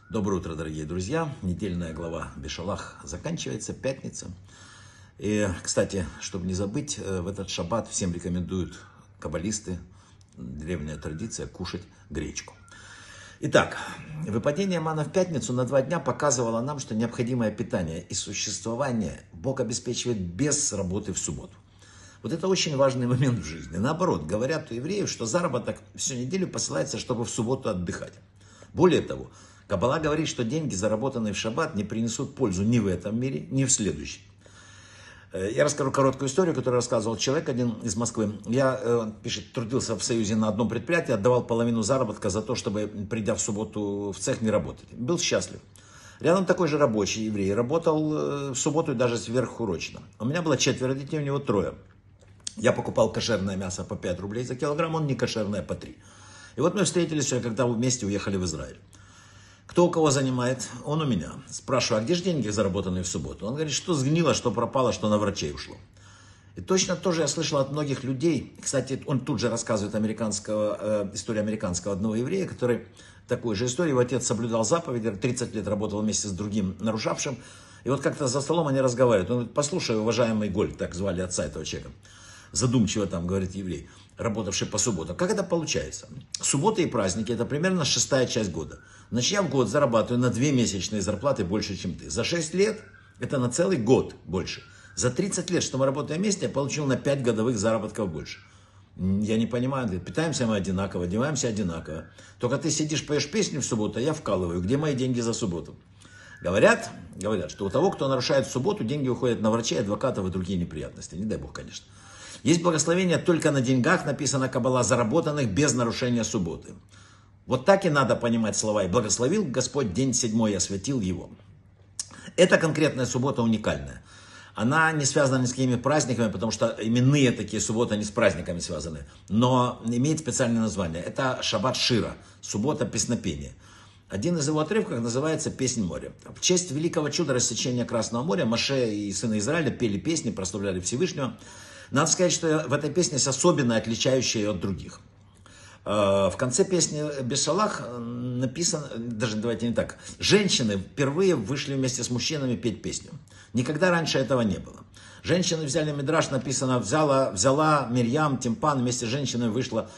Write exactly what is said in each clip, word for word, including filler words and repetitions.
Доброе утро, дорогие друзья. Недельная глава Бешалах заканчивается, пятница. И, кстати, чтобы не забыть, в этот шаббат всем рекомендуют каббалисты, древняя традиция, кушать гречку. Итак, выпадение мана в пятницу на два дня показывало нам, что необходимое питание и существование Бог обеспечивает без работы в субботу. Вот это очень важный момент в жизни. Наоборот, говорят у евреев, что заработок всю неделю посылается, чтобы в субботу отдыхать. Более того, Каббала говорит, что деньги, заработанные в шаббат, не принесут пользу ни в этом мире, ни в следующем. Я расскажу короткую историю, которую рассказывал человек один из Москвы. Я, он пишет, трудился в Союзе на одном предприятии, отдавал половину заработка за то, чтобы, придя в субботу в цех, не работать. Был счастлив. Рядом такой же рабочий еврей, работал в субботу и даже сверхурочно. У меня было четверо детей, у него трое. Я покупал кошерное мясо по пять рублей за килограмм, он не кошерное по три. И вот мы встретились, когда вместе уехали в Израиль. Кто у кого занимает? Он у меня. Спрашиваю, а где же деньги, заработанные в субботу? Он говорит, что сгнило, что пропало, что на врачей ушло. И точно тоже я слышал от многих людей. Кстати, он тут же рассказывает американского, э, историю американского одного еврея, который такую же историю. Его отец соблюдал заповеди, тридцать лет работал вместе с другим нарушавшим. И вот как-то за столом они разговаривают. Он говорит, послушай, уважаемый Голь, так звали отца этого человека. Задумчиво там, говорит еврей, работавший по субботам. Как это получается? Субботы и праздники – это примерно шестая часть года. Значит, я в год зарабатываю на две месячные зарплаты больше, чем ты. За шесть лет – это на целый год больше. За тридцать лет, что мы работаем вместе, я получил на пять годовых заработков больше. Я не понимаю, питаемся мы одинаково, одеваемся одинаково. Только ты сидишь, поешь песню в субботу, а я вкалываю. Где мои деньги за субботу? Говорят, говорят, что у того, кто нарушает в субботу, деньги уходят на врачей, адвокатов и другие неприятности. Не дай Бог, конечно. Есть благословение только на деньгах, написано Каббала, заработанных без нарушения субботы. Вот так и надо понимать слова. И благословил Господь день седьмой, и освятил его. Эта конкретная суббота уникальная. Она не связана ни с какими праздниками, потому что именные такие субботы, они с праздниками связаны. Но имеет специальное название. Это Шаббат Шира, суббота песнопения. Один из его отрывков называется «Песнь моря». В честь великого чуда рассечения Красного моря Моше и сыны Израиля пели песни, прославляли Всевышнего. Надо сказать, что в этой песне есть особенно отличающая ее от других. В конце песни Бешалах написано, даже давайте не так, женщины впервые вышли вместе с мужчинами петь песню. Никогда раньше этого не было. Женщины взяли мидраш, написано, взяла, взяла Мирьям, тимпан, вместе с женщиной вышла.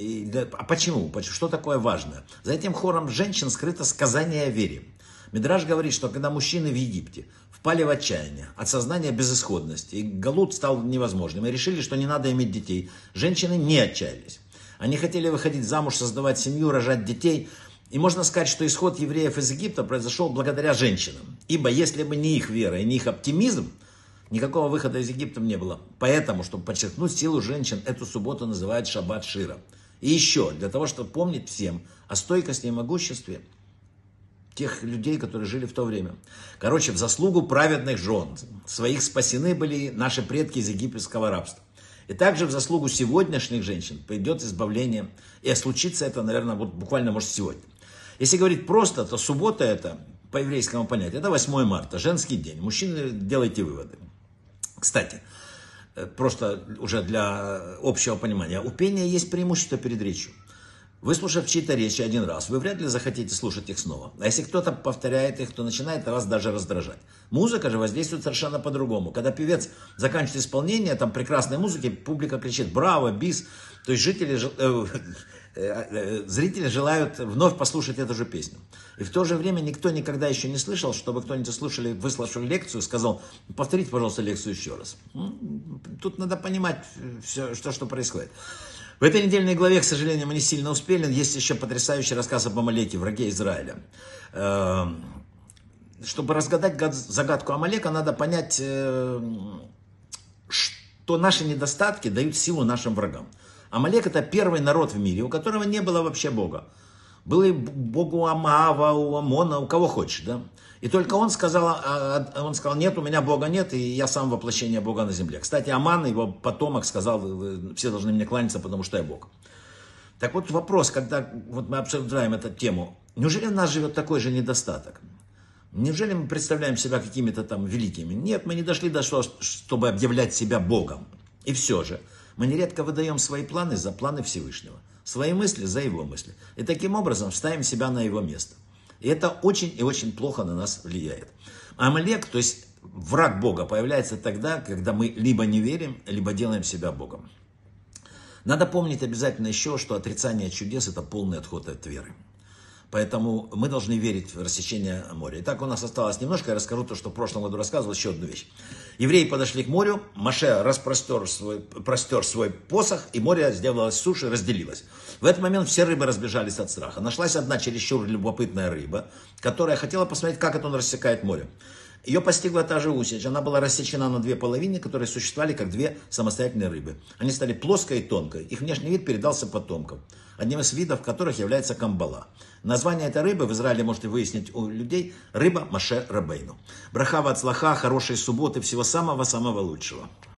А почему? Что такое важное? За этим хором женщин скрыто сказание о вере. Мидраш говорит, что когда мужчины в Египте впали в отчаяние от сознания безысходности, и галут стал невозможным, и решили, что не надо иметь детей, женщины не отчаялись. Они хотели выходить замуж, создавать семью, рожать детей. И можно сказать, что исход евреев из Египта произошел благодаря женщинам. Ибо если бы не их вера и не их оптимизм, никакого выхода из Египта не было. Поэтому, чтобы подчеркнуть силу женщин, эту субботу называют Шаббат Шира. И еще, для того, чтобы помнить всем о стойкости и могуществе тех людей, которые жили в то время. Короче, в заслугу праведных жен своих спасены были наши предки из египетского рабства. И также в заслугу сегодняшних женщин придет избавление. И случится это, наверное, вот буквально, может, сегодня. Если говорить просто, то суббота это, по еврейскому понятию, это восьмое марта, женский день. Мужчины, делайте выводы. Кстати, просто уже для общего понимания, у пения есть преимущество перед речью. Выслушав чьи-то речи один раз, вы вряд ли захотите слушать их снова. А если кто-то повторяет их, то начинает вас даже раздражать. Музыка же воздействует совершенно по-другому. Когда певец заканчивает исполнение там прекрасной музыки, публика кричит «Браво! Бис!». То есть жители, э, э, э, зрители желают вновь послушать эту же песню. И в то же время никто никогда еще не слышал, чтобы кто-нибудь слушали, выслушал лекцию, сказал «Повторите, пожалуйста, лекцию еще раз». Тут надо понимать все, что, что происходит. В этой недельной главе, к сожалению, мы не сильно успели. Есть еще потрясающий рассказ об Амалеке, враге Израиля. Чтобы разгадать загадку Амалека, надо понять, что наши недостатки дают силу нашим врагам. Амалек – это первый народ в мире, у которого не было вообще Бога. Был и Бог у Амаава, у Амона, у кого хочешь, да? И только он сказал, он сказал, нет, у меня Бога нет, и я сам воплощение Бога на земле. Кстати, Аман, его потомок, сказал, все должны мне кланяться, потому что я Бог. Так вот вопрос, когда вот мы обсуждаем эту тему, неужели у нас живет такой же недостаток? Неужели мы представляем себя какими-то там великими? Нет, мы не дошли до того, чтобы объявлять себя Богом. И все же, мы нередко выдаем свои планы за планы Всевышнего, свои мысли за его мысли. И таким образом ставим себя на его место. И это очень и очень плохо на нас влияет. Амалек, то есть враг Бога, появляется тогда, когда мы либо не верим, либо делаем себя Богом. Надо помнить обязательно еще, что отрицание чудес – это полный отход от веры. Поэтому мы должны верить в рассечение моря. Итак, у нас осталось немножко, я расскажу то, что в прошлом году рассказывал, еще одну вещь. Евреи подошли к морю, Моше распростер свой, простер свой посох, и море сделалось суши, разделилось. В этот момент все рыбы разбежались от страха. Нашлась одна чересчур любопытная рыба, которая хотела посмотреть, как это он рассекает море. Ее постигла та же усечь. Она была рассечена на две половины, которые существовали как две самостоятельные рыбы. Они стали плоской и тонкой. Их внешний вид передался потомкам, одним из видов которых является камбала. Название этой рыбы в Израиле можете выяснить у людей. Рыба Моше Рабейну. Браха ва ацлаха, хорошей субботы, всего самого-самого лучшего.